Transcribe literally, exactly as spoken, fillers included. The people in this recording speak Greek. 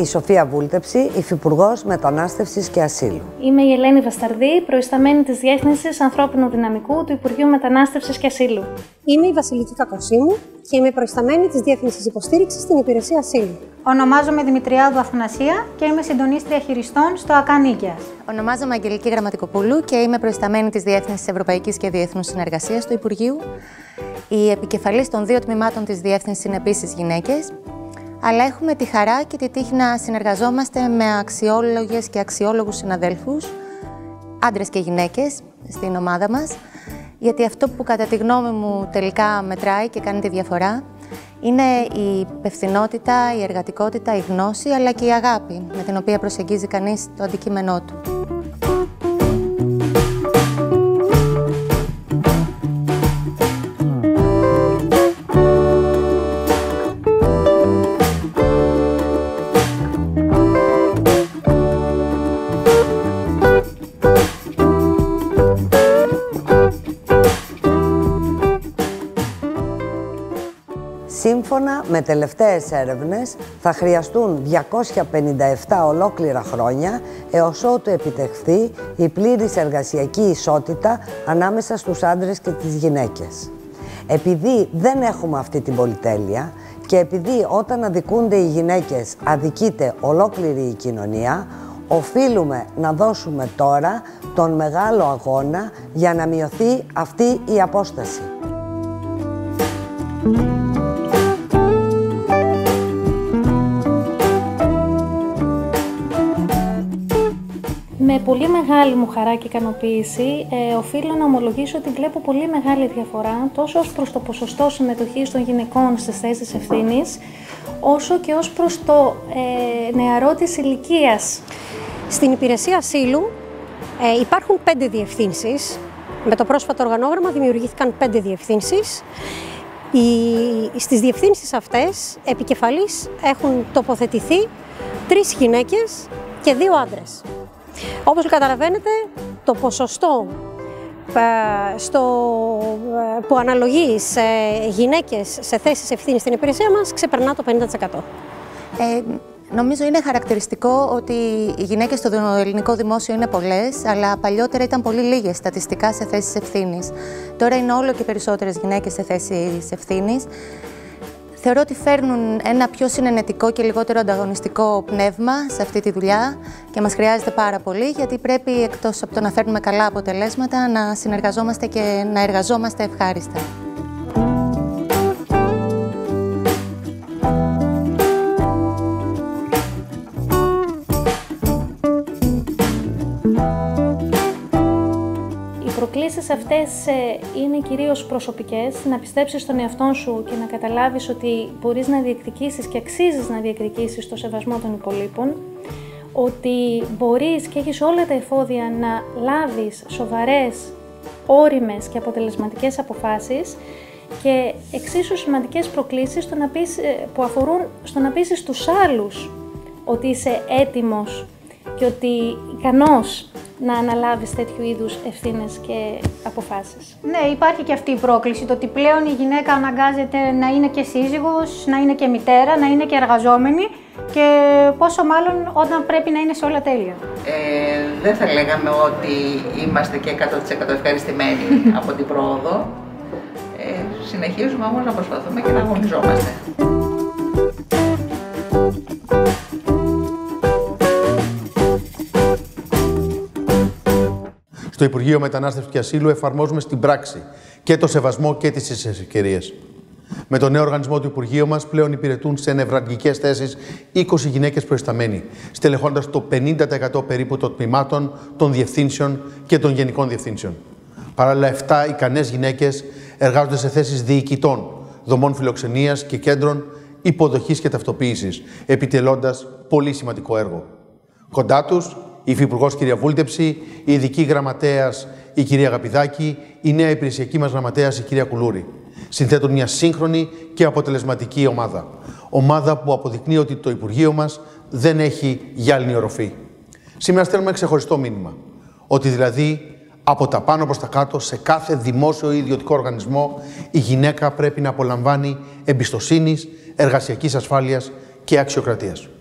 η Σοφία Βούλτεψη, Υφυπουργός Μετανάστευσης και Ασύλου. Είμαι η Ελένη Βασταρδή, προϊσταμένη της Διεύθυνσης Ανθρώπινου Δυναμικού του Υπουργείου Μετανάστευσης και Ασύλου. Είμαι η Βασιλική Κακοσίμου και είμαι προϊσταμένη της Διεύθυνσης Υποστήριξης στην Υπηρεσία Ασύλου. Ονομάζομαι Δημητριάδου Αθανασία και είμαι συντονίστρια χειριστών στο ΑΚΑ Νίκαιας. Ονομάζομαι Αγγελική Γραμματικοπούλου και είμαι προϊσταμένη της Διεύθυνσης Ευρωπαϊκής και Διεθνούς Συνεργασίας του Υπουργείου. Η επικεφαλής των δύο τμήματων της Διεύθυνσης είναι επίσης γυναίκες, αλλά έχουμε τη χαρά και τη τύχη να συνεργαζόμαστε με αξιόλογες και αξιόλογους συναδέλφους, άντρες και γυναίκες, στην ομάδα μας, γιατί αυτό που κατά τη γνώμη μου τελικά μετράει και κάνει τη διαφορά είναι η υπευθυνότητα, η εργατικότητα, η γνώση, αλλά και η αγάπη με την οποία προσεγγίζει κανείς το αντικείμενό του. Σύμφωνα με τελευταίες έρευνες, θα χρειαστούν διακόσια πενήντα επτά ολόκληρα χρόνια έως ότου επιτευχθεί η πλήρης εργασιακή ισότητα ανάμεσα στους άντρες και τις γυναίκες. Επειδή δεν έχουμε αυτή την πολυτέλεια και επειδή όταν αδικούνται οι γυναίκες αδικείται ολόκληρη η κοινωνία, οφείλουμε να δώσουμε τώρα τον μεγάλο αγώνα για να μειωθεί αυτή η απόσταση. Με πολύ μεγάλη μου χαρά και ικανοποίηση ε, οφείλω να ομολογήσω ότι βλέπω πολύ μεγάλη διαφορά τόσο ως προς το ποσοστό συμμετοχής των γυναικών στις θέσεις ευθύνης, όσο και ως προς το ε, νεαρό της ηλικίας. Στην Υπηρεσία Ασύλου ε, υπάρχουν πέντε διευθύνσεις. Με το πρόσφατο οργανόγραμμα δημιουργήθηκαν πέντε διευθύνσεις. Οι, στις διευθύνσεις αυτές επικεφαλής έχουν τοποθετηθεί τρεις γυναίκες και δύο άντρες. Όπως καταλαβαίνετε, το ποσοστό ε, στο, ε, που αναλογεί σε γυναίκες σε θέσεις ευθύνης στην υπηρεσία μας ξεπερνά το πενήντα τοις εκατό. Ε, νομίζω είναι χαρακτηριστικό ότι οι γυναίκες στο ελληνικό δημόσιο είναι πολλές, αλλά παλιότερα ήταν πολύ λίγες στατιστικά σε θέσεις ευθύνης. Τώρα είναι όλο και περισσότερες γυναίκες σε θέσεις ευθύνης. Θεωρώ ότι φέρνουν ένα πιο συνενετικό και λιγότερο ανταγωνιστικό πνεύμα σε αυτή τη δουλειά και μας χρειάζεται πάρα πολύ, γιατί πρέπει εκτός από το να φέρνουμε καλά αποτελέσματα να συνεργαζόμαστε και να εργαζόμαστε ευχάριστα. Οι προκλήσεις αυτές είναι κυρίως προσωπικές, να πιστέψεις στον εαυτό σου και να καταλάβεις ότι μπορείς να διεκδικήσεις και αξίζεις να διεκδικήσεις το σεβασμό των υπολείπων, ότι μπορείς και έχεις όλα τα εφόδια να λάβεις σοβαρές, όριμες και αποτελεσματικές αποφάσεις και εξίσου σημαντικές προκλήσεις που αφορούν στο να πείσεις τους άλλους ότι είσαι έτοιμος και ότι ικανός να αναλάβεις τέτοιου είδους ευθύνες και αποφάσεις. Ναι, υπάρχει και αυτή η πρόκληση, το ότι πλέον η γυναίκα αναγκάζεται να είναι και σύζυγος, να είναι και μητέρα, να είναι και εργαζόμενη και πόσο μάλλον όταν πρέπει να είναι σε όλα τέλεια. Ε, δεν θα λέγαμε ότι είμαστε και εκατό τοις εκατό ευχαριστημένοι από την πρόοδο. Ε, συνεχίζουμε όμως να προσπαθούμε και να αγωνιζόμαστε. Στο Υπουργείο Μετανάστευσης και Ασύλου εφαρμόζουμε στην πράξη και το σεβασμό και τις ίσες ευκαιρίες. Με τον νέο οργανισμό του Υπουργείου μας πλέον υπηρετούν σε νευραλγικές θέσεις είκοσι γυναίκες προϊσταμένοι, στελεχώντας το πενήντα τοις εκατό περίπου των τμήματων, των διευθύνσεων και των γενικών διευθύνσεων. Παράλληλα, επτά ικανές γυναίκες εργάζονται σε θέσεις διοικητών, δομών φιλοξενίας και κέντρων υποδοχής και ταυτοποίησης, επιτελώντας πολύ σημαντικό έργο. Κοντά τους, η Υφυπουργός κυρία Βούλτεψη, η ειδική γραμματέας η κυρία Αγαπηδάκη, η νέα υπηρεσιακή μας γραμματέας η κυρία Κουλούρη. Συνθέτουν μια σύγχρονη και αποτελεσματική ομάδα. Ομάδα που αποδεικνύει ότι το Υπουργείο μας δεν έχει γυάλινη οροφή. Σήμερα στέλνουμε ξεχωριστό μήνυμα. Ότι δηλαδή από τα πάνω προς τα κάτω, σε κάθε δημόσιο ή ιδιωτικό οργανισμό, η γυναίκα πρέπει να απολαμβάνει εμπιστοσύνης, εργασιακής ασφάλειας και αξιοκρατίας.